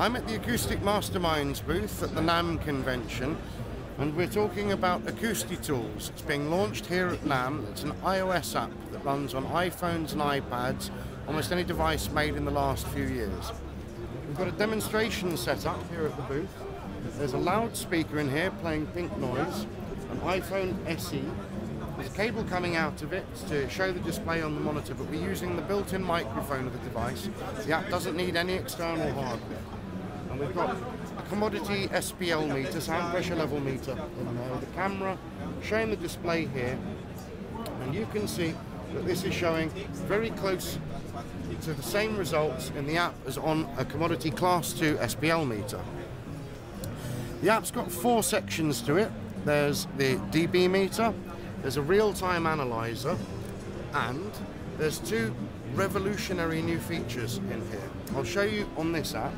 I'm at the Acoustic Masterminds booth at the NAMM convention, and we're talking about AcoustiTools. It's being launched here at NAMM. It's an iOS app that runs on iPhones and iPads, almost any device made in the last few years. We've got a demonstration set up here at the booth. There's a loudspeaker in here playing pink noise, an iPhone SE. There's a cable coming out of it to show the display on the monitor, but we're using the built-in microphone of the device. The app doesn't need any external hardware. And we've got a commodity SPL meter, sound pressure level meter, in there with a camera showing the display here. And you can see that this is showing very close to the same results in the app as on a commodity Class 2 SPL meter. The app's got 4 sections to it. There's the dB meter, there's a real-time analyzer, and there's 2 revolutionary new features in here. I'll show you on this app.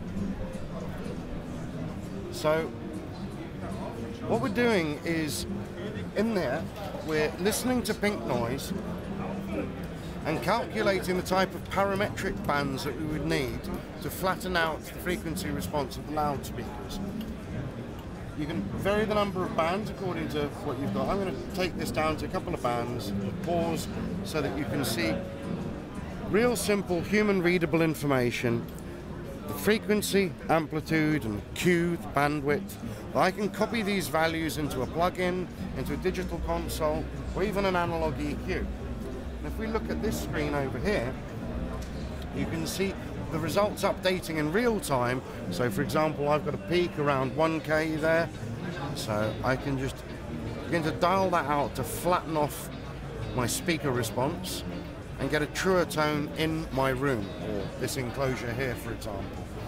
So what we're doing is, in there, we're listening to pink noise and calculating the type of parametric bands that we would need to flatten out the frequency response of the loudspeakers. You can vary the number of bands according to what you've got. I'm going to take this down to a couple of bands, pause so that you can see real simple human readable information, the frequency, amplitude and Q, the bandwidth. I can copy these values into a plugin, into a digital console, or even an analog EQ. And if we look at this screen over here, you can see the results updating in real time. So for example, I've got a peak around 1K there, so I can just begin to dial that out to flatten off my speaker response and get a truer tone in my room, or this enclosure here, for example.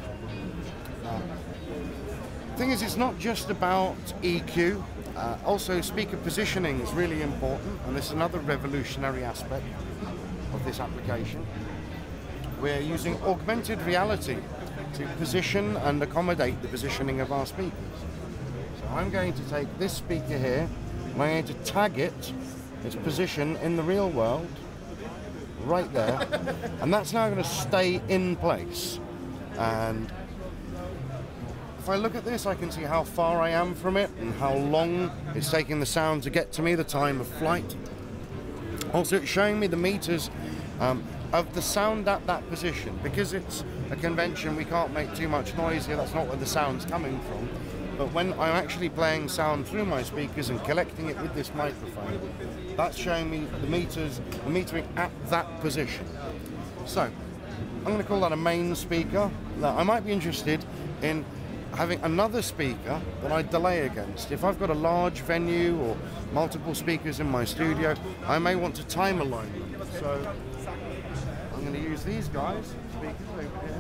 The thing is, it's not just about EQ, also speaker positioning is really important, and this is another revolutionary aspect of this application. We're using augmented reality to position and accommodate the positioning of our speakers. So I'm going to take this speaker here, and I'm going to tag its position in the real world, right there, and that's now going to stay in place. And if I look at this, I can see how far I am from it and how long it's taking the sound to get to me, the time of flight. Also, it's showing me the meters of the sound at that position. Because it's a convention, we can't make too much noise here, that's not where the sound's coming from. But when I'm actually playing sound through my speakers and collecting it with this microphone, that's showing me the meters, the metering at that position. So, I'm going to call that a main speaker. Now, I might be interested in having another speaker that I delay against. If I've got a large venue or multiple speakers in my studio, I may want to time align them. So, I'm going to use these guys, speakers over here.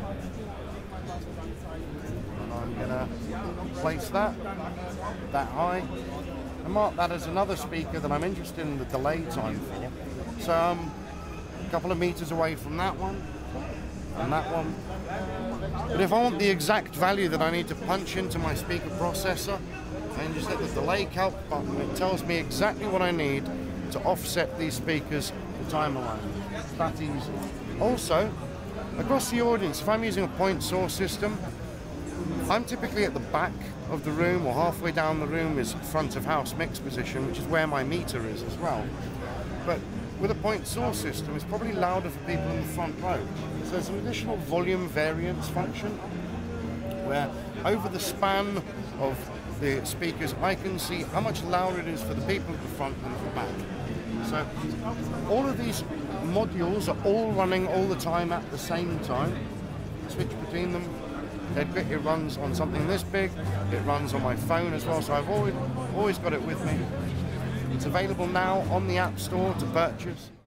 And I'm going to place that high and mark that as another speaker that I'm interested in the delay time for. So I'm a couple of meters away from that one and that one. But if I want the exact value that I need to punch into my speaker processor, I can just hit the delay calc button. It tells me exactly what I need to offset these speakers to time alignment. It's that easy. Also, across the audience, if I'm using a point source system, I'm typically at the back of the room, or halfway down the room is front of house mix position, which is where my meter is as well. But with a point source system, it's probably louder for people in the front row. So there's an additional volume variance function, where over the span of the speakers, I can see how much louder it is for the people at the front than at the back. So all of these modules are all running all the time at the same time. Switch between them. It runs on something this big, it runs on my phone as well, so I've always got it with me. It's available now on the App Store to purchase.